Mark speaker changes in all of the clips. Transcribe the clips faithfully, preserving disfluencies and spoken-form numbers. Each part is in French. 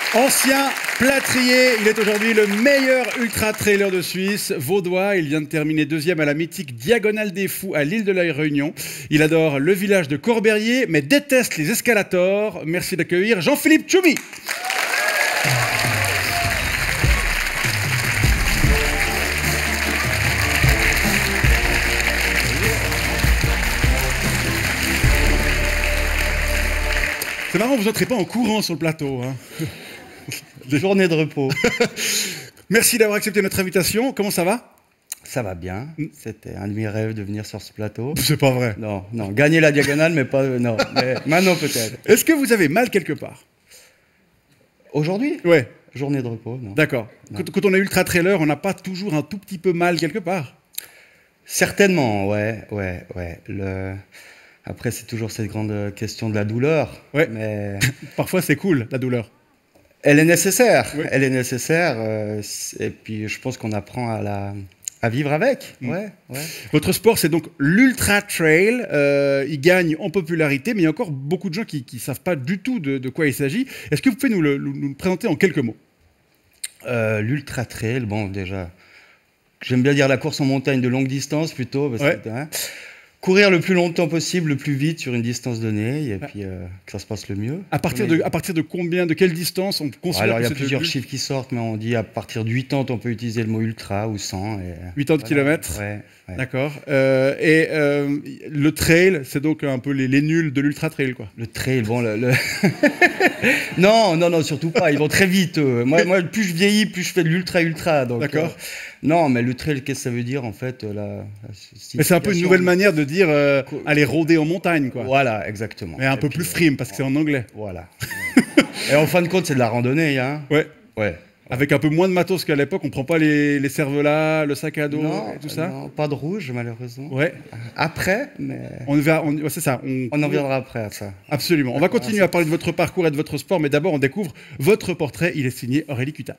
Speaker 1: Ancien plâtrier, il est aujourd'hui le meilleur ultra-trailer de Suisse, vaudois. Il vient de terminer deuxième à la mythique Diagonale des Fous à l'île de la Réunion. Il adore le village de Corberrier, mais déteste les escalators. Merci d'accueillir Jean-Philippe Tchoumi. C'est marrant, vous n'entrez pas en courant sur le plateau. Hein.
Speaker 2: Des journées de repos.
Speaker 1: Merci d'avoir accepté notre invitation. Comment ça va?
Speaker 2: Ça va bien. C'était un de mes rêves de venir sur ce plateau.
Speaker 1: C'est pas vrai.
Speaker 2: Non, non. Gagner la diagonale, mais pas... Non. Mais maintenant, peut-être.
Speaker 1: Est-ce que vous avez mal quelque part?
Speaker 2: Aujourd'hui?
Speaker 1: Ouais.
Speaker 2: Journée de repos, non.
Speaker 1: D'accord. Quand, quand on est ultra-trailer, on n'a pas toujours un tout petit peu mal quelque part?
Speaker 2: Certainement, ouais, ouais, ouais. Le... Après, c'est toujours cette grande question de la douleur.
Speaker 1: Ouais.
Speaker 2: Mais...
Speaker 1: Parfois, c'est cool, la douleur.
Speaker 2: Elle est nécessaire,
Speaker 1: oui.
Speaker 2: elle est nécessaire, euh, et puis je pense qu'on apprend à, la, à vivre avec.
Speaker 1: Mmh.
Speaker 2: Ouais, ouais.
Speaker 1: Votre sport, c'est donc l'ultra trail. Euh, il gagne en popularité, mais il y a encore beaucoup de gens qui ne savent pas du tout de, de quoi il s'agit. Est-ce que vous pouvez nous le, nous le présenter en quelques mots?
Speaker 2: euh, L'ultra trail, bon, déjà, j'aime bien dire la course en montagne de longue distance plutôt, parce
Speaker 1: ouais.
Speaker 2: que, hein, courir le plus longtemps possible, le plus vite sur une distance donnée, et puis euh, que ça se passe le mieux.
Speaker 1: À partir, de, à partir de combien, de quelle distance on considère?
Speaker 2: Alors il y a plusieurs chiffres qui sortent, mais on dit à partir de huitante, on peut utiliser le mot ultra ou cent. Et,
Speaker 1: huitante
Speaker 2: voilà.
Speaker 1: kilomètres.
Speaker 2: Ouais, ouais.
Speaker 1: D'accord. Euh, et euh, le trail, c'est donc un peu les, les nuls de l'ultra trail, quoi.
Speaker 2: Le trail, bon, le... le... non, non, non, surtout pas. Ils vont très vite. Euh. Moi, moi, plus je vieillis, plus je fais de l'ultra ultra.
Speaker 1: D'accord.
Speaker 2: Euh... Non, mais le trail, qu'est-ce que ça veut dire en fait la... La
Speaker 1: Mais c'est un peu une nouvelle manière de dire euh, aller rôder en montagne, quoi.
Speaker 2: Voilà, exactement.
Speaker 1: Mais un
Speaker 2: et
Speaker 1: peu
Speaker 2: puis,
Speaker 1: plus frime parce que c'est en anglais.
Speaker 2: Voilà. Et en fin de compte, c'est de la randonnée, hein.
Speaker 1: Ouais.
Speaker 2: Ouais.
Speaker 1: Avec un peu moins de matos qu'à l'époque, on prend pas les, les cervelas, le sac à dos
Speaker 2: non,
Speaker 1: et tout ça.
Speaker 2: Non, pas de rouge malheureusement.
Speaker 1: Ouais.
Speaker 2: Après, mais
Speaker 1: on verra. On, c'est ça. On,
Speaker 2: on en viendra après à ça.
Speaker 1: Absolument. On va continuer à parler de votre parcours et de votre sport, mais d'abord on découvre votre portrait. Il est signé Aurélie Cutat.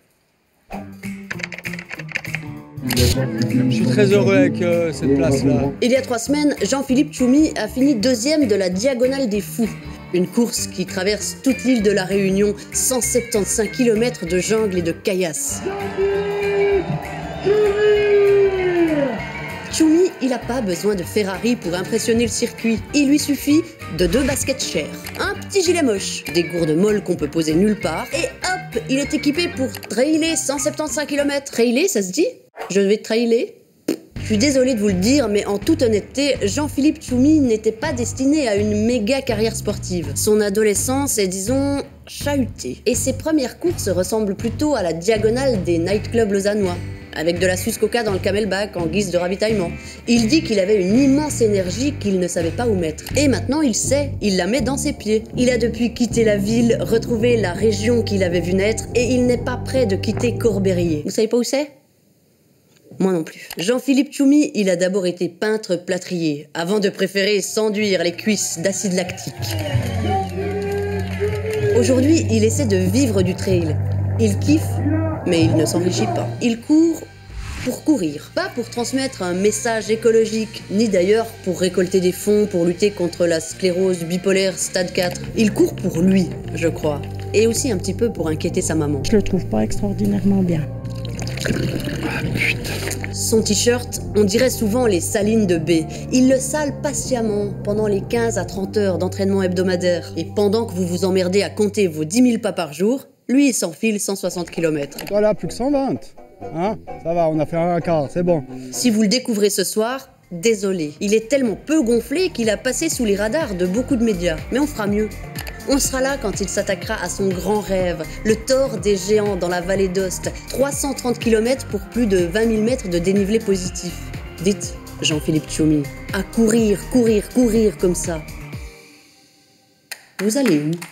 Speaker 3: Je suis très heureux avec euh, cette place-là.
Speaker 4: Il y a trois semaines, Jean-Philippe Tchoumi a fini deuxième de la Diagonale des Fous. Une course qui traverse toute l'île de la Réunion, cent soixante-quinze kilomètres de jungle et de caillasses. Tchoumi, il n'a pas besoin de Ferrari pour impressionner le circuit. Il lui suffit de deux baskets chères, un petit gilet moche, des gourdes molles qu'on peut poser nulle part, et hop, il est équipé pour trailer cent soixante-quinze kilomètres. Trailer, ça se dit? Je vais trailer? Je suis désolée de vous le dire, mais en toute honnêteté, Jean-Philippe Tchoumi n'était pas destiné à une méga carrière sportive. Son adolescence est, disons, chahutée. Et ses premières courses ressemblent plutôt à la diagonale des nightclubs lausannois, avec de la suce coca dans le camelback en guise de ravitaillement. Il dit qu'il avait une immense énergie qu'il ne savait pas où mettre. Et maintenant il sait, il la met dans ses pieds. Il a depuis quitté la ville, retrouvé la région qu'il avait vue naître, et il n'est pas prêt de quitter Corberrier. Vous savez pas où c'est ? Moi non plus. Jean-Philippe Tchoumi, il a d'abord été peintre plâtrier, avant de préférer s'enduire les cuisses d'acide lactique. Aujourd'hui, il essaie de vivre du trail. Il kiffe, mais il ne s'enrichit pas. Il court pour courir, pas pour transmettre un message écologique, ni d'ailleurs pour récolter des fonds pour lutter contre la sclérose bipolaire stade quatre. Il court pour lui, je crois, et aussi un petit peu pour inquiéter sa maman.
Speaker 5: Je le trouve pas extraordinairement bien.
Speaker 1: Ah putain.
Speaker 4: Son t-shirt, on dirait souvent les salines de B. Il le sale patiemment pendant les quinze à trente heures d'entraînement hebdomadaire. Et pendant que vous vous emmerdez à compter vos dix mille pas par jour, lui il s'enfile cent soixante kilomètres.
Speaker 3: Voilà, plus que cent vingt. Hein? Ça va, on a fait un quart, c'est bon.
Speaker 4: Si vous le découvrez ce soir, désolé. Il est tellement peu gonflé qu'il a passé sous les radars de beaucoup de médias. Mais on fera mieux. On sera là quand il s'attaquera à son grand rêve, le Thor des géants dans la vallée d'Ost, trois cent trente kilomètres pour plus de vingt mille mètres de dénivelé positif. Dites, Jean-Philippe Tchoumi, à courir, courir, courir comme ça. Vous allez où?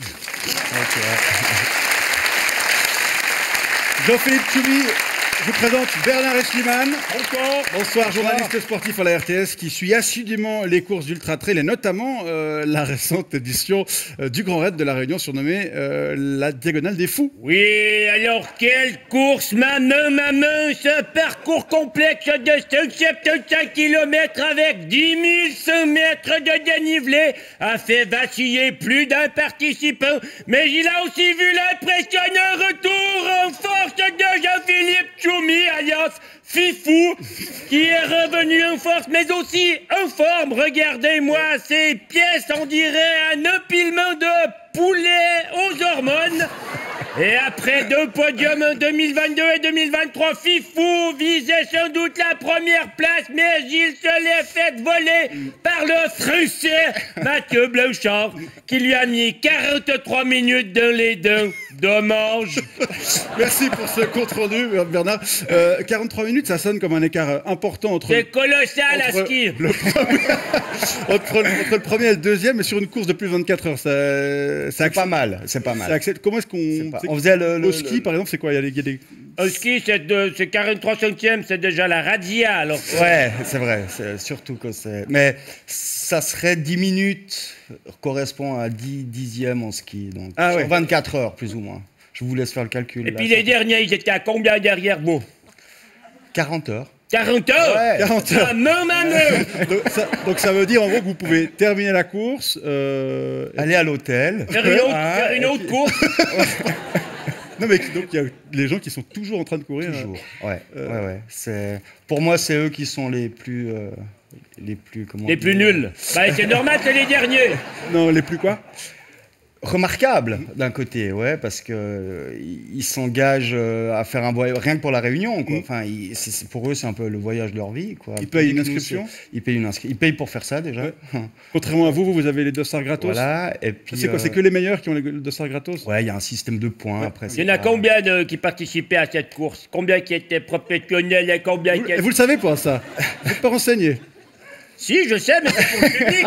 Speaker 1: Jean-Philippe Tchoumi, je vous présente Bernard Eschliman.
Speaker 6: Bonsoir.
Speaker 1: Bonsoir, journaliste sportif à la R T S qui suit assidûment les courses d'Ultra Trail et notamment euh, la récente édition euh, du Grand Raid de la Réunion surnommée euh, la Diagonale des Fous.
Speaker 6: Oui, alors quelle course, maman, maman, ce parcours complexe de cent soixante-quinze kilomètres avec dix mille cent mètres de dénivelé a fait vaciller plus d'un participant, mais il a aussi vu l'impressionnant retour tenu en force, mais aussi en forme. Regardez-moi ces pièces, on dirait un empilement de poulet aux hormones. Et après deux podiums en deux mille vingt-deux et deux mille vingt-trois, Fifou visait sans doute la première place, mais il se l'est fait voler par le Français Mathieu Blanchard, qui lui a mis quarante-trois minutes dans les dents. Dommage.
Speaker 1: Merci pour ce compte-rendu, Bernard. Euh, quarante-trois minutes, ça sonne comme un écart important entre...
Speaker 6: C'est colossal à
Speaker 1: entre
Speaker 6: ski.
Speaker 1: Le premier, entre, le- entre le premier et le deuxième, mais sur une course de plus de vingt-quatre heures. Ça, ça
Speaker 2: C'est pas mal, c'est pas
Speaker 1: ça
Speaker 2: mal.
Speaker 1: accélère. Comment est-ce qu'on...
Speaker 2: C'est pas-
Speaker 1: c'est-
Speaker 2: On faisait le, le-
Speaker 1: Au ski,
Speaker 2: le-
Speaker 1: par exemple, c'est quoi? Il y a des... il y a des-
Speaker 6: Au ski, c'est de- c'est quarante-trois centièmes, c'est déjà la radia, alors.
Speaker 2: Ouais, c'est vrai, c'est surtout que c'est... Mais ça serait dix minutes, correspond à dix dixièmes en ski, donc
Speaker 1: Ah
Speaker 2: sur
Speaker 1: ouais.
Speaker 2: vingt-quatre heures plus ou moins. Je vous laisse faire le calcul.
Speaker 6: Et
Speaker 2: là,
Speaker 6: puis
Speaker 2: ça
Speaker 6: les derniers, ils étaient à combien derrière vous?
Speaker 2: quarante heures.
Speaker 6: quarante heures?
Speaker 2: Ouais.
Speaker 1: quarante heures.
Speaker 6: Ah, non, maman.
Speaker 1: donc, ça, donc ça veut dire en gros que vous pouvez terminer la course. euh,
Speaker 2: Aller à l'hôtel.
Speaker 6: Faire une autre,
Speaker 1: Ah,
Speaker 6: faire une
Speaker 1: et
Speaker 6: autre
Speaker 1: puis-
Speaker 6: course.
Speaker 1: Non mais donc il y a les gens qui sont toujours en train de courir.
Speaker 2: Toujours. Ouais,
Speaker 1: Euh.
Speaker 2: ouais, ouais. C'est... Pour moi, c'est eux qui sont les plus... euh, Les plus... Comment
Speaker 6: Les
Speaker 2: dire
Speaker 6: plus nuls. Bah, c'est normal, c'est les derniers.
Speaker 1: Non, les plus quoi?
Speaker 2: Remarquable d'un côté, ouais, parce que euh, ils ils s'engagent euh, à faire un voyage rien que pour la réunion, quoi.
Speaker 1: Mm.
Speaker 2: Enfin, ils- c'est- c'est- pour eux, c'est un peu le voyage de leur vie, quoi.
Speaker 1: Ils payent une
Speaker 2: Tandis que nous,
Speaker 1: inscription?
Speaker 2: c'est- Ils payent une inscription. Ils payent pour faire ça déjà.
Speaker 1: Ouais. Contrairement à vous, vous, vous avez les dossards gratos.
Speaker 2: Voilà. Et puis.
Speaker 1: C'est quoi?
Speaker 2: euh,
Speaker 1: C'est que les meilleurs qui ont les dossards gratos?
Speaker 2: Ouais, il y a un système de points. Après,
Speaker 6: Il y en a combien de, qui participaient à cette course? Combien qui étaient professionnels et combien
Speaker 1: Vous,
Speaker 6: qui...
Speaker 1: vous le savez pas ça? Vous n'êtes pas renseigné?
Speaker 6: Si, je sais, mais c'est pour le public.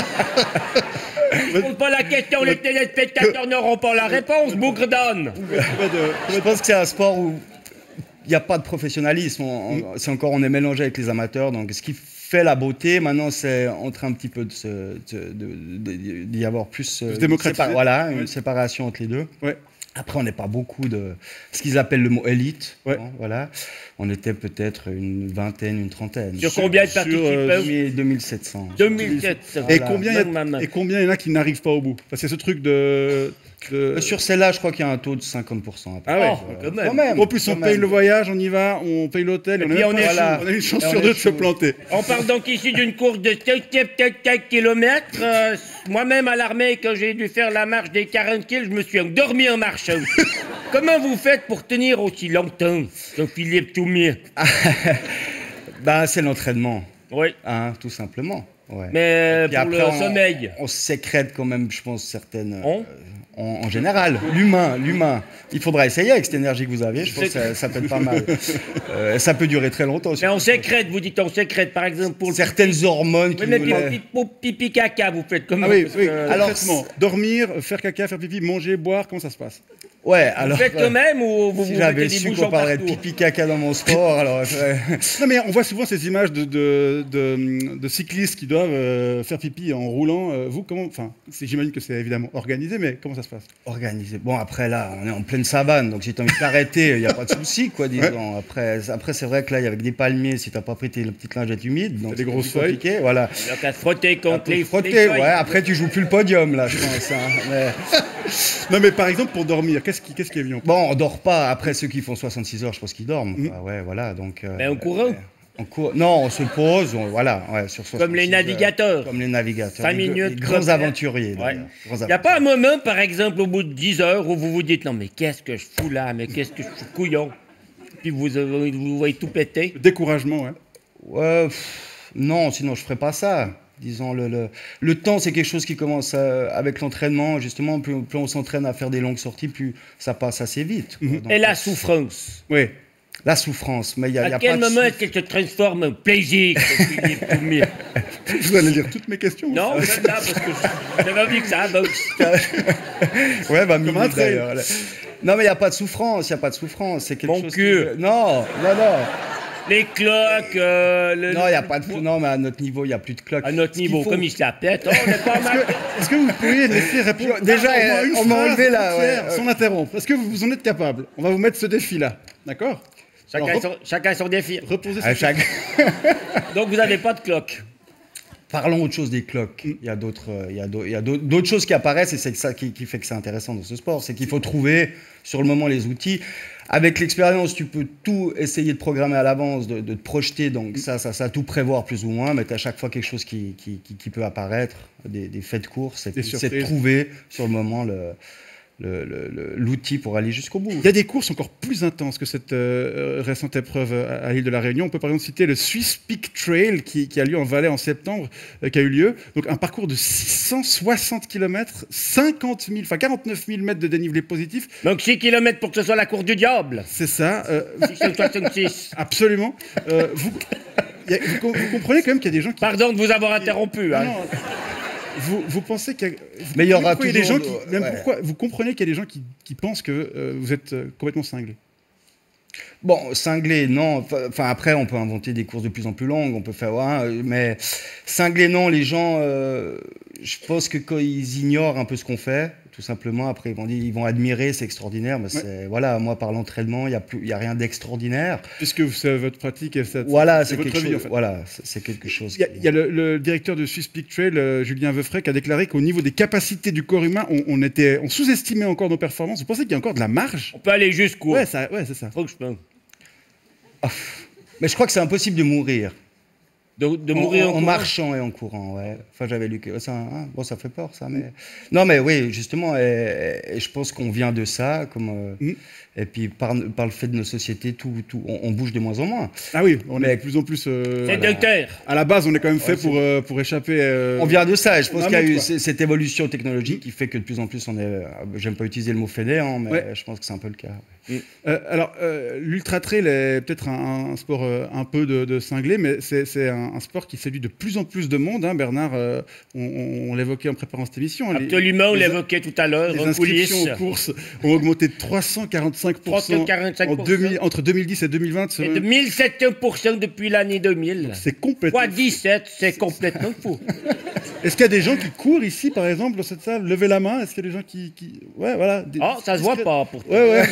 Speaker 6: Je pose pas la question, les téléspectateurs n'auront pas la réponse, bougre d'âne.
Speaker 1: Pas de-
Speaker 2: Je pense que c'est un sport où il n'y a pas de professionnalisme. On-
Speaker 1: Mm.
Speaker 2: on- C'est encore, on est mélangé avec les amateurs. Donc, ce qui fait la beauté, maintenant, c'est en train un petit peu de se- de- de- de- d'y avoir plus. euh,
Speaker 1: Se démocratiser.
Speaker 2: sépa- Voilà, une
Speaker 1: Ouais.
Speaker 2: séparation entre les deux.
Speaker 1: Ouais.
Speaker 2: Après, on n'est pas beaucoup de ce qu'ils appellent le mot élite.
Speaker 1: Ouais.
Speaker 2: hein, voilà. On était peut-être une vingtaine, une trentaine.
Speaker 6: Sur combien de
Speaker 1: sur,
Speaker 6: participants?
Speaker 2: deux mille deux mille sept cents.
Speaker 6: deux mille sept cents.
Speaker 1: Et
Speaker 2: Voilà.
Speaker 1: combien il y a-
Speaker 6: Non, maman.
Speaker 1: et combien il y en a qui n'arrivent pas au bout? Parce que c'est ce truc de. de-
Speaker 2: Euh, Sur celle-là, je crois qu'il y a un taux de cinquante pour cent. à peu
Speaker 1: Ah
Speaker 2: près.
Speaker 1: ouais.
Speaker 6: Oh, quand même.
Speaker 2: Quand même.
Speaker 1: En plus, on
Speaker 2: quand
Speaker 1: paye
Speaker 2: même.
Speaker 1: le voyage, on y va, on paye l'hôtel,
Speaker 6: Et
Speaker 1: on, a
Speaker 6: puis
Speaker 1: même
Speaker 6: on
Speaker 1: pas-
Speaker 6: est
Speaker 2: chou.
Speaker 1: on a une chance
Speaker 2: Et on
Speaker 1: sur
Speaker 2: est
Speaker 1: deux de se
Speaker 2: chou.
Speaker 1: planter.
Speaker 6: On parle donc ici d'une course de cinq kilomètres. Euh, moi-même, à l'armée, quand j'ai dû faire la marche des quarante kilomètres, je me suis endormi en marchant. Comment vous faites pour tenir aussi longtemps, Jean-Philippe Toumier?
Speaker 2: Bah, c'est l'entraînement,
Speaker 6: Oui,
Speaker 2: hein, tout simplement. Ouais.
Speaker 6: mais
Speaker 2: Puis
Speaker 6: pour
Speaker 2: après,
Speaker 6: le
Speaker 2: on-
Speaker 6: sommeil.
Speaker 2: On sécrète quand même, je pense, certaines.
Speaker 6: On
Speaker 2: euh, en, en général, l'humain, l'humain. Il faudra essayer avec cette énergie que vous avez. Je pense que ça, ça peut être pas mal. Euh, ça peut durer très longtemps.
Speaker 6: Mais on sécrète, vous dites on sécrète, par exemple, pour le...
Speaker 2: Certaines hormones qui
Speaker 6: Oui, mais
Speaker 2: nous
Speaker 6: puis,
Speaker 2: la-
Speaker 6: puis- pour pipi caca, vous faites comment?
Speaker 1: Ah oui,
Speaker 6: Parce
Speaker 1: oui.
Speaker 6: que-
Speaker 2: Alors,
Speaker 1: Concrètement, dormir, faire caca, faire pipi, manger, boire, comment ça se passe?
Speaker 2: Ouais,
Speaker 6: Vous
Speaker 2: alors.
Speaker 6: faites
Speaker 2: ouais.
Speaker 6: quand même ou vous
Speaker 2: Si
Speaker 6: vous
Speaker 2: j'avais
Speaker 6: mettez des
Speaker 2: su
Speaker 6: bouchons
Speaker 2: qu'on parlerait de
Speaker 6: partout?
Speaker 2: pipi caca dans mon sport, alors. ouais.
Speaker 1: Non mais on voit souvent ces images de, de, de- de cyclistes qui doivent euh, faire pipi en roulant. Euh, vous, comment... Enfin, c'est- j'imagine que c'est évidemment organisé, mais comment ça se passe?
Speaker 2: Organisé. Bon, après, là, on est en pleine savane, donc si t'as envie de t'arrêter, il n'y a pas de souci, quoi, disons. Après, après c'est vrai que là, il y a avec des palmiers, si t'as pas pris tes petites lingettes humides, donc
Speaker 1: Des
Speaker 2: c'est
Speaker 1: grosses
Speaker 2: plus compliqué, voilà.
Speaker 6: Il y a qu'à se frotter contre
Speaker 2: Après,
Speaker 6: les,
Speaker 2: frotter,
Speaker 6: les feuilles.
Speaker 2: ouais. Après, tu joues plus le podium, là, je pense. hein. Mais-
Speaker 1: Non mais par exemple pour dormir, qu'est-ce qui, qu'est-ce qui est venu en
Speaker 2: Bon, on dort pas. Après, ceux qui font soixante-six heures, je pense qu'ils dorment.
Speaker 1: Mhm.
Speaker 2: quoi. Ouais, voilà, donc. euh,
Speaker 6: Mais en courant?
Speaker 2: En cours. Non, on se pose, on- voilà, ouais, sur
Speaker 6: Comme les
Speaker 2: soixante-six heures.
Speaker 6: navigateurs.
Speaker 2: Comme les navigateurs.
Speaker 6: Cinq
Speaker 2: les,
Speaker 6: minutes,
Speaker 2: les grands
Speaker 6: comme-
Speaker 2: aventuriers.
Speaker 6: Ouais.
Speaker 2: d'ailleurs. Grands
Speaker 6: Il n'y a pas un
Speaker 2: aventuriers.
Speaker 6: moment, par exemple, au bout de dix heures, où vous vous dites non, mais qu'est-ce que je fous là, mais qu'est-ce que je suis couillon. Puis vous, euh, vous voyez tout péter.
Speaker 1: Découragement, ouais.
Speaker 2: Ouais, pff, non, sinon je ferais pas ça. Disons, le, le, le temps, c'est quelque chose qui commence à- avec l'entraînement. Justement, plus, plus on s'entraîne à faire des longues sorties, plus ça passe assez vite. quoi. Donc,
Speaker 6: Et la souffrance.
Speaker 1: Oui.
Speaker 2: la souffrance. Mais il y a, il y
Speaker 6: À
Speaker 2: a
Speaker 6: quel
Speaker 2: pas de
Speaker 6: moment
Speaker 2: sou-
Speaker 6: est-ce qu'elle se transforme en plaisir, Philippe Toumier?
Speaker 1: Vous allez lire toutes mes questions.
Speaker 6: Non, même là, parce que j'avais envie que ça avance.
Speaker 2: Ouais, bah,
Speaker 1: Comme
Speaker 2: minute,
Speaker 1: un train.
Speaker 2: d'ailleurs. Non, mais il n'y a pas de souffrance. Il n'y a pas de souffrance. C'est quelque
Speaker 6: Mon
Speaker 2: chose.
Speaker 6: cul.
Speaker 2: qui- Non, non, non.
Speaker 6: Les cloques, euh, le-
Speaker 2: Non, il n'y a pas de. Non, mais à notre niveau, il n'y a plus de cloque.
Speaker 6: À notre
Speaker 2: Ce qu'il
Speaker 6: niveau,
Speaker 2: faut-
Speaker 6: comme il se la pète, oh, on est pas mal.
Speaker 1: Est-ce que vous pourriez laisser répondre
Speaker 2: Déjà,
Speaker 1: au moins
Speaker 2: euh,
Speaker 1: une
Speaker 2: on m'a
Speaker 1: phrase
Speaker 2: enlevé là,
Speaker 1: entière
Speaker 2: ouais, ouais.
Speaker 1: sans interrompre? Est-ce que vous vous en êtes capable? On va vous mettre ce défi-là, d'accord?
Speaker 6: Chacun,
Speaker 1: Alors,
Speaker 6: son, chacun son défi.
Speaker 1: Reposez
Speaker 2: À
Speaker 1: sur
Speaker 2: chaque...
Speaker 6: Donc vous n'avez pas de cloque.
Speaker 2: Parlons autre chose des cloques. Il y a d'autres, euh, il y a d'au- il y a d'autres d'autres choses qui apparaissent et c'est ça qui, qui fait que c'est intéressant dans ce sport. C'est qu'il faut trouver sur le moment les outils. avec l'expérience, tu peux tout essayer de programmer à l'avance, de, de te projeter, donc ça, ça, ça, tout prévoir plus ou moins, mais tu as à chaque fois quelque chose qui, qui, qui, qui peut apparaître, des, des faits de course, et puis c'est de trouver sur le moment le... l'outil pour aller jusqu'au bout.
Speaker 1: Il y a des courses encore plus intenses que cette euh, récente épreuve à, à l'île de la Réunion. On peut par exemple citer le Swiss Peak Trail qui, qui a lieu en Valais en septembre, euh, qui a eu lieu. Donc un parcours de six cent soixante kilomètres, cinquante mille, enfin quarante-neuf mille mètres de dénivelé positif.
Speaker 6: Donc six kilomètres pour que ce soit la course du diable.
Speaker 1: C'est ça. Euh,
Speaker 6: six cent soixante-six.
Speaker 1: Absolument. Euh, vous, y a, vous, vous comprenez quand même qu'il y a des gens qui...
Speaker 6: Pardon de vous avoir interrompu. Hein.
Speaker 1: Non, Vous, vous pensez qu'il y a, vous
Speaker 2: mais il y aura
Speaker 1: toujours des gens qui,
Speaker 2: de...
Speaker 1: même
Speaker 2: ouais.
Speaker 1: pourquoi, vous comprenez qu'il y a des gens qui, qui pensent que euh, vous êtes euh, complètement cinglé.
Speaker 2: Bon, cinglé, non. Enfin, après, on peut inventer des courses de plus en plus longues, on peut faire, ouais, mais cinglé, non. Les gens, euh, je pense que quand ils ignorent un peu ce qu'on fait, tout simplement, après ils vont dire, ils vont admirer, c'est extraordinaire. Mais ouais. c'est, voilà, moi, par l'entraînement, il y a plus, il y a rien d'extraordinaire.
Speaker 1: Puisque c'est votre pratique et ça,
Speaker 2: voilà,
Speaker 1: c'est,
Speaker 2: c'est
Speaker 1: votre
Speaker 2: quelque
Speaker 1: vie,
Speaker 2: chose.
Speaker 1: en fait.
Speaker 2: Voilà, c'est quelque chose.
Speaker 1: Il y a, il y a le, le directeur de Swiss Peak Trail, euh, Julien Veufray, qui a déclaré qu'au niveau des capacités du corps humain, on, on était, on sous-estimait encore nos performances. Vous pensez qu'il y a encore de la marge?
Speaker 6: On peut aller jusqu'où?
Speaker 1: Ouais, ça, ouais, c'est ça.
Speaker 6: Franchement.
Speaker 2: Oh, mais je crois que c'est impossible de mourir.
Speaker 6: De, de mourir
Speaker 2: en,
Speaker 6: en,
Speaker 2: en marchant et en courant, ouais. Enfin, j'avais lu que ça, hein, bon, ça fait peur, ça, mais non, mais oui, justement, et, et je pense qu'on vient de ça, comme euh, mm. et puis par, par le fait de nos sociétés, tout, tout, on, on bouge de moins en moins.
Speaker 1: Ah oui, on mais, est de plus en plus. Euh,
Speaker 6: c'est voilà. Docteur.
Speaker 1: À la base, on est quand même fait ouais, pour euh, pour échapper. Euh,
Speaker 2: on vient de ça, et je pense qu'il y a eu
Speaker 1: quoi.
Speaker 2: cette évolution technologique qui fait que de plus en plus, on est. J'aime pas utiliser le mot fainéant, mais ouais. je pense que c'est un peu le cas.
Speaker 1: Mm. Euh, alors, euh, l'ultra trail est peut-être un, un sport euh, un peu de, de cinglé, mais c'est un, un sport qui séduit de plus en plus de monde. Hein, Bernard, euh, on, on, on l'évoquait en préparant cette émission.
Speaker 6: Absolument, les, on l'évoquait tout à l'heure.
Speaker 1: Les inscriptions aux courses ont augmenté de trois cent quarante-cinq pour cent en deux mille, entre deux mille dix et deux mille vingt.
Speaker 6: Et de mille sept cents pour cent depuis l'année deux mille.
Speaker 1: C'est complètement
Speaker 6: fois dix-sept, c'est complètement fou.
Speaker 1: Est-ce qu'il y a des gens qui courent ici, par exemple, dans cette salle? Levez la main. Est-ce qu'il y a des gens qui... qui... Ouais, voilà. Des...
Speaker 6: Oh, ça se voit pas, pourtant.
Speaker 1: Ouais, ouais.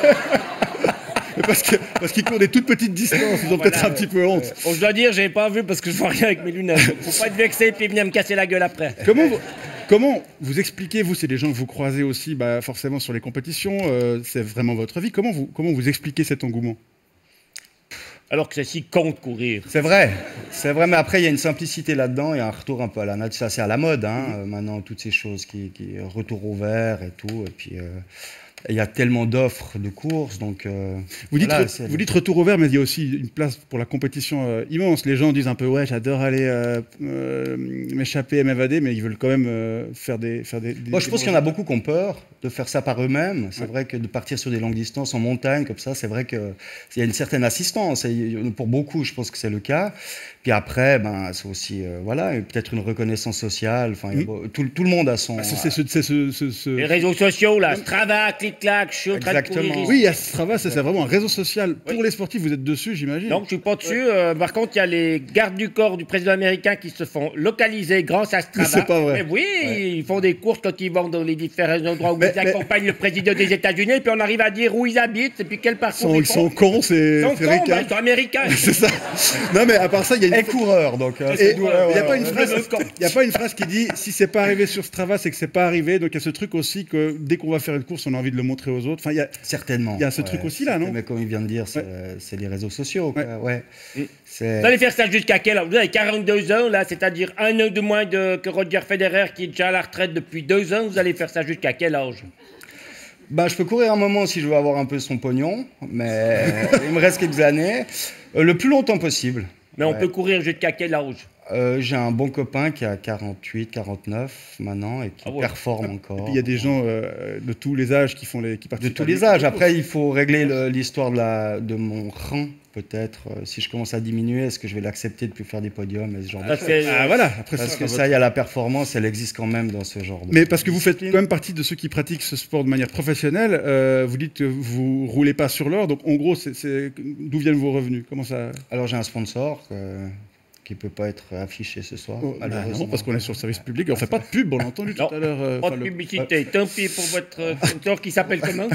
Speaker 1: Parce qu'ils parce qu'ils courent des toutes petites distances, ils ont voilà, peut-être un petit peu honte.
Speaker 6: Euh, je dois dire, j'ai pas vu parce que je vois rien avec mes lunettes. Faut pas être vexé et puis venir me casser la gueule après.
Speaker 1: Comment vous, comment vous expliquez, vous, c'est des gens que vous croisez aussi bah, forcément sur les compétitions, euh, c'est vraiment votre vie. Comment vous, comment vous expliquez cet engouement?
Speaker 6: Alors que c'est si con de courir.
Speaker 2: C'est vrai, c'est vrai, mais après il y a une simplicité là-dedans et un retour un peu à la nature. Ça c'est à la mode, hein, mmh. euh, maintenant toutes ces choses qui, qui retour au vert et tout, et puis... Euh, il y a tellement d'offres de courses, donc... Euh,
Speaker 1: vous, dites
Speaker 2: voilà,
Speaker 1: re, vous dites retour au vert, mais il y a aussi une place pour la compétition euh, immense. Les gens disent un peu, ouais, j'adore aller euh, euh, m'échapper et m'évader, mais ils veulent quand même euh, faire des... Faire des, des
Speaker 2: Moi, je pense qu'il y en a beaucoup qui ont peur de faire ça par eux-mêmes. C'est ouais. vrai que de partir sur des longues distances en montagne, comme ça, c'est vrai qu'il y a une certaine assistance. Et pour beaucoup, je pense que c'est le cas. Puis après, ben, c'est aussi, euh, voilà, peut-être une reconnaissance sociale. Enfin, mmh. tout, tout le monde a son...
Speaker 1: Ah, c'est ce, ce, ce, ce...
Speaker 6: Les réseaux sociaux, là, Strava, clic-clac, je suis en train de courir.
Speaker 1: Oui, il y a Strava, c'est vraiment un réseau social. Pour oui. les sportifs, vous êtes dessus, j'imagine.
Speaker 6: Non, je suis pas dessus. Ouais. Euh, par contre, il y a les gardes du corps du président américain qui se font localiser grâce à Strava.
Speaker 1: C'est pas vrai.
Speaker 6: Mais oui, ouais. ils font des courses quand ils vont dans les différents endroits où mais, ils mais... accompagnent le président des États-Unis, puis on arrive à dire où ils habitent et puis quel parcours
Speaker 1: ils,
Speaker 6: ils
Speaker 1: sont. Ils sont cons, c'est...
Speaker 6: Ils sont cons, ben, ils sont américains.
Speaker 1: C'est ça. Non, mais à part ça, il y a une...
Speaker 2: Et coureurs, donc...
Speaker 1: Il n'y a pas une phrase, il y a pas une phrase qui dit si c'est pas arrivé sur Strava, c'est que c'est pas arrivé. Donc il y a ce truc aussi que dès qu'on va faire une course, on a envie de le montrer aux autres. Enfin, il y a
Speaker 2: certainement.
Speaker 1: Il y a ce ouais, truc aussi là, non?
Speaker 2: Mais comme il vient de dire, c'est ouais. les réseaux sociaux. Quoi. Ouais.
Speaker 6: Ouais. Vous allez faire ça jusqu'à quel âge? Vous avez quarante-deux ans là, c'est-à-dire un an de moins de, que Roger Federer qui est déjà à la retraite depuis deux ans. Vous allez faire ça jusqu'à quel âge?
Speaker 2: Bah, je peux courir un moment si je veux avoir un peu son pognon, mais il me reste quelques années. Euh, le plus longtemps possible.
Speaker 6: Mais on ouais. peut courir jusqu'à quel âge?
Speaker 2: Euh, J'ai un bon copain qui a quarante-huit, quarante-neuf maintenant et qui ah ouais. performe encore.
Speaker 1: Et puis il y a des gens euh, de tous les âges qui font les qui participent.
Speaker 2: De tous les âges. Après, il faut régler l'histoire de, la, de mon rein. Peut-être, euh, si je commence à diminuer, est-ce que je vais l'accepter de plus faire des podiums et ce genre
Speaker 1: ah,
Speaker 2: de choses.
Speaker 1: Ah, voilà. Après,
Speaker 2: parce
Speaker 1: ça,
Speaker 2: que ça, il y a la performance, elle existe quand même dans ce genre de...
Speaker 1: Mais parce que vous faites quand même partie de ceux qui pratiquent ce sport de manière professionnelle, euh, vous dites que vous roulez pas sur l'or, donc en gros, d'où viennent vos revenus? Comment ça...
Speaker 2: Alors j'ai un sponsor euh, qui ne peut pas être affiché ce soir.
Speaker 1: Oh, bah non, parce qu'on est sur le service public, on ne fait pas de pub, on l'a entendu tout à l'heure. Euh,
Speaker 6: pas de publicité, le... tant pis pour votre sponsor qui s'appelle comment?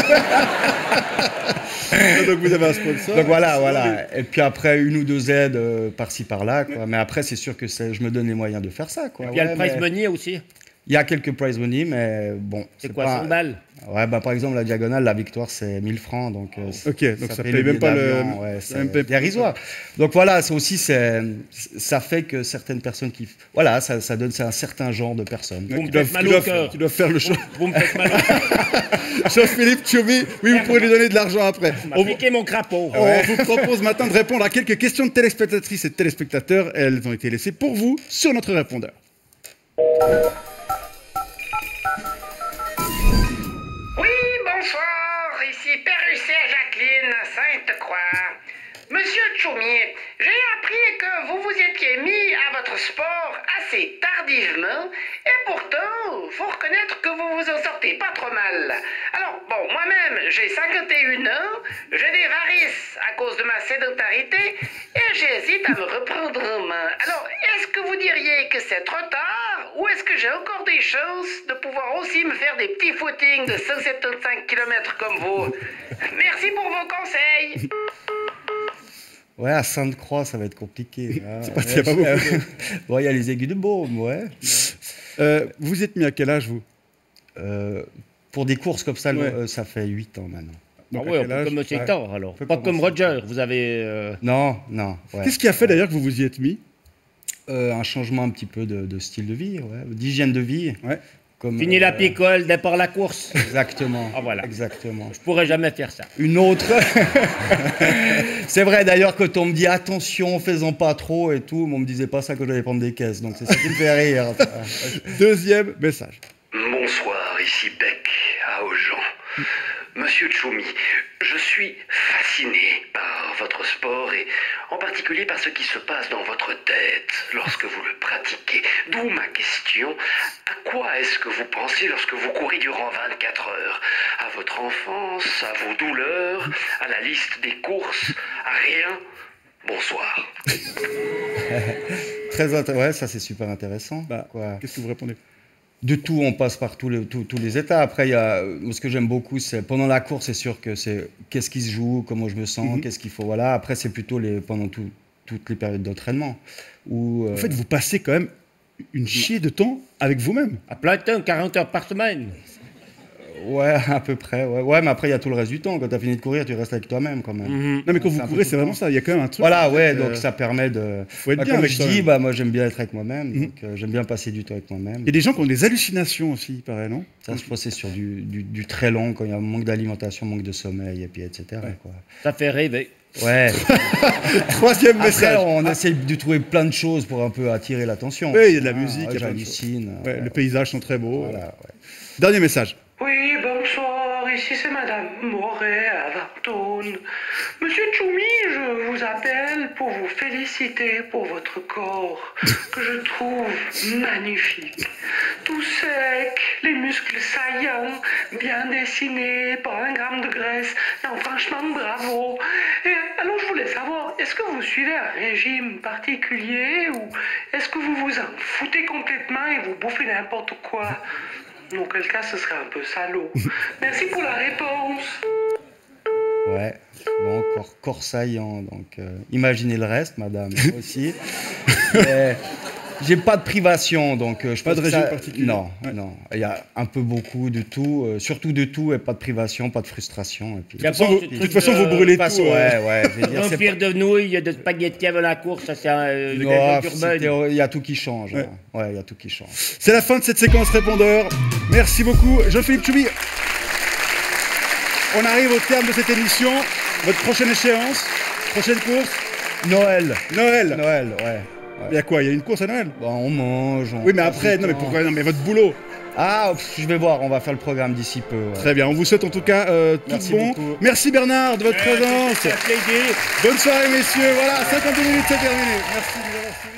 Speaker 1: Donc vous avez un sponsor.
Speaker 2: Donc voilà, voilà. Et puis après, une ou deux aides euh, par-ci par-là. Quoi. Mais après, c'est sûr que je me donne les moyens de faire ça. Quoi.
Speaker 6: Et puis il y a
Speaker 2: ouais,
Speaker 6: le prize
Speaker 2: mais...
Speaker 6: money aussi.
Speaker 2: Il y a quelques prize money, mais bon.
Speaker 6: C'est quoi,
Speaker 2: pas...
Speaker 6: cent balles?
Speaker 2: Ouais, bah par exemple, la diagonale, la victoire, c'est mille francs. Donc, euh,
Speaker 1: Ok, donc ça
Speaker 2: paye
Speaker 1: paye
Speaker 2: le
Speaker 1: même pas
Speaker 2: billet
Speaker 1: le.
Speaker 2: d'avion, ouais,
Speaker 1: ça même paye-
Speaker 2: c'est dérisoire. Donc voilà, c'est aussi, c'est, ça fait que certaines personnes qui. Voilà, ça, ça donne c'est un certain genre de personnes.
Speaker 1: Ouais,
Speaker 6: Vous
Speaker 1: qui
Speaker 6: me
Speaker 1: doivent,
Speaker 6: faites mal
Speaker 1: qui
Speaker 6: au
Speaker 1: doivent-
Speaker 6: cœur.
Speaker 1: qui doivent faire le show.
Speaker 6: Vous me faites mal au cœur.
Speaker 1: Jean-Philippe Tchoumi, oui, vous pourrez lui donner de l'argent après.
Speaker 6: Vous
Speaker 1: On vous,
Speaker 6: m'appliquez mon crapaud.
Speaker 1: on vous propose maintenant de répondre à quelques questions de téléspectatrices et de téléspectateurs. Elles ont été laissées pour vous sur notre répondeur.
Speaker 7: Oui, bonsoir, ici Perrucet Jacqueline Sainte-Croix. Monsieur Tchoumi, j'ai appris que vous vous étiez mis à votre sport assez tardivement et pourtant, faut reconnaître que vous vous en sortez pas trop mal. Alors, bon, moi-même, j'ai cinquante et un ans, j'ai des varices à cause de ma sédentarité et j'hésite à me reprendre en main. Alors, est-ce que vous diriez que c'est trop tard ou est-ce que j'ai encore des chances de pouvoir aussi me faire des petits footings de cent soixante-quinze kilomètres comme vous? Merci pour vos conseils.
Speaker 2: Ouais, à Sainte-Croix, ça va être compliqué. hein.
Speaker 1: C'est pas- il y a pas beaucoup de-
Speaker 2: Bon, il y a les aigus de Baume, ouais.
Speaker 1: Euh, vous êtes mis à quel âge, vous?
Speaker 2: Euh, pour des courses comme ça,
Speaker 1: Ouais.
Speaker 2: euh, ça fait huit ans maintenant.
Speaker 1: Donc,
Speaker 6: Ah
Speaker 1: à
Speaker 6: ouais, un
Speaker 1: quel
Speaker 6: peu
Speaker 1: âge
Speaker 6: comme Monsieur
Speaker 2: Ouais.
Speaker 6: Hector, alors.
Speaker 2: peut
Speaker 6: Pas comme
Speaker 2: commencer.
Speaker 6: Roger, vous avez... euh,
Speaker 2: Non, non. Ouais.
Speaker 1: Qu'est-ce qui a fait d'ailleurs que vous vous y êtes mis?
Speaker 2: Euh, un changement un petit peu de, de style de vie, ouais, d'hygiène de vie.
Speaker 1: Ouais.
Speaker 2: Comme,
Speaker 6: Fini
Speaker 2: euh,
Speaker 6: la picole, départ la course.
Speaker 2: Exactement.
Speaker 6: Ah, voilà.
Speaker 2: Exactement.
Speaker 6: Je pourrais jamais faire ça.
Speaker 2: Une autre. C'est vrai d'ailleurs quand on me dit attention, fais-en pas trop et tout, mais on me disait pas ça quand j'allais prendre des caisses. Donc c'est ça qui me fait rire.
Speaker 1: Deuxième message.
Speaker 7: Bonsoir, ici Beck à Aujan. Monsieur Tchoumi, je suis fasciné par votre sport et en particulier par ce qui se passe dans votre tête lorsque vous le pratiquez. D'où ma question, à quoi est-ce que vous pensez lorsque vous courez durant vingt-quatre heures? À votre enfance, à vos douleurs, à la liste des courses, à rien? Bonsoir.
Speaker 2: Très int- ouais, ça c'est super intéressant.
Speaker 1: Bah,
Speaker 2: quoi.
Speaker 1: Qu'est-ce que vous répondez?
Speaker 2: De tout, on passe par tous les, tous, tous les états. Après, il y a, moi, ce que j'aime beaucoup, c'est pendant la course, c'est sûr que c'est qu'est-ce qui se joue, comment je me sens,
Speaker 1: Mhm.
Speaker 2: qu'est-ce qu'il faut. Voilà. Après, c'est plutôt les, pendant tout- toutes les périodes d'entraînement. Où, euh,
Speaker 1: En fait, vous passez quand même une chier de temps avec vous-même.
Speaker 6: À plein temps, quarante heures par semaine.
Speaker 2: ouais, à peu près. Ouais, ouais mais après, il y a tout le reste du temps. Quand tu as fini de courir, tu restes avec toi-même quand même.
Speaker 6: Mhm.
Speaker 1: Non, mais quand
Speaker 2: C'est
Speaker 1: vous
Speaker 2: un peu
Speaker 1: courez,
Speaker 2: tout
Speaker 1: c'est
Speaker 2: le
Speaker 1: vraiment
Speaker 2: temps.
Speaker 1: ça. Il y a quand même un truc.
Speaker 2: Voilà, ouais,
Speaker 1: euh,
Speaker 2: donc ça permet de.
Speaker 1: faut être
Speaker 2: Bah,
Speaker 1: bien
Speaker 2: comme
Speaker 1: avec
Speaker 2: je
Speaker 1: soi-même.
Speaker 2: dis, bah, moi j'aime bien être avec moi-même,
Speaker 1: Mhm.
Speaker 2: donc euh, j'aime bien passer du temps avec moi-même.
Speaker 1: Il y a des gens qui ont des hallucinations aussi, il paraît, non?
Speaker 2: Ça, je pense que c'est sur du, du, du très long, quand il y a un manque d'alimentation, manque de sommeil, et puis et cetera.
Speaker 1: Ouais.
Speaker 2: Quoi.
Speaker 6: Ça fait rêver.
Speaker 2: Ouais.
Speaker 1: Troisième
Speaker 2: Après,
Speaker 1: message.
Speaker 2: on essaie de trouver plein de choses pour un peu attirer l'attention.
Speaker 1: Oui, il y a de la
Speaker 2: Ah,
Speaker 1: musique,
Speaker 2: ouais,
Speaker 1: il y a plein de choses.
Speaker 2: j'hallucine.
Speaker 1: Ouais,
Speaker 2: euh,
Speaker 1: les paysages sont très beaux.
Speaker 2: voilà, ouais.
Speaker 1: Dernier message.
Speaker 7: Oui, bonsoir, ici c'est Madame Moret à Vartone. Monsieur Tchoumi, je vous appelle pour vous féliciter pour votre corps, que je trouve magnifique. Tout sec, les muscles saillants, bien dessinés, pas un gramme de graisse. Non, franchement, bravo. Et alors je voulais savoir, est-ce que vous suivez un régime particulier ou est-ce que vous vous en foutez complètement et vous bouffez n'importe quoi? Dans quel cas, ce serait un peu salaud. Merci pour la réponse.
Speaker 2: Ouais, bon, corps, corps saillant, donc euh, imaginez le reste, madame, aussi. Mais j'ai pas de privation, donc euh, je
Speaker 1: Pas
Speaker 2: pense
Speaker 1: de
Speaker 2: que
Speaker 1: régime
Speaker 2: ça-
Speaker 1: particulier.
Speaker 2: Non,
Speaker 1: Ouais.
Speaker 2: non, il y a un peu beaucoup de tout, euh, surtout de tout, et pas de privation, pas de frustration. Et puis,
Speaker 6: Y a
Speaker 1: De toute façon,
Speaker 6: pas
Speaker 1: vous-
Speaker 6: ce
Speaker 1: de
Speaker 6: truc
Speaker 1: toute façon,
Speaker 6: de-
Speaker 1: vous brûlez
Speaker 2: de toute façon,
Speaker 1: tout. euh,
Speaker 2: ouais, ouais, je veux dire,
Speaker 6: Un
Speaker 2: c'est
Speaker 6: pire de nouilles, de spaghettis avant la course, ça c'est un
Speaker 2: Non,
Speaker 6: gage
Speaker 2: c'est
Speaker 6: urbaine.
Speaker 2: théo- il y a tout qui change.
Speaker 1: Ouais.
Speaker 2: hein. Ouais, il y a tout qui change.
Speaker 1: C'est la fin de cette séquence répondeur. Merci beaucoup, Jean-Philippe Tchoumi. On arrive au terme de cette émission. Votre prochaine échéance, prochaine course,
Speaker 2: Noël.
Speaker 1: Noël.
Speaker 2: Noël, ouais.
Speaker 1: Il y a quoi? Il y a une course à Noël?
Speaker 2: Bon, on mange. On
Speaker 1: Oui, mais
Speaker 2: passe
Speaker 1: après,
Speaker 2: du
Speaker 1: non, mais
Speaker 2: temps.
Speaker 1: pourquoi? Non, mais votre boulot.
Speaker 2: Ah, pff, je vais voir, on va faire le programme d'ici peu. ouais.
Speaker 1: Très bien. On vous souhaite en tout cas euh, tout
Speaker 2: Merci
Speaker 1: bon.
Speaker 2: beaucoup.
Speaker 1: Merci Bernard de votre
Speaker 6: Ouais,
Speaker 1: présence.
Speaker 6: c'est un plaisir.
Speaker 1: Bonne soirée, messieurs. Voilà, cinquante minutes, c'est terminé. Merci de nous avoir suivis.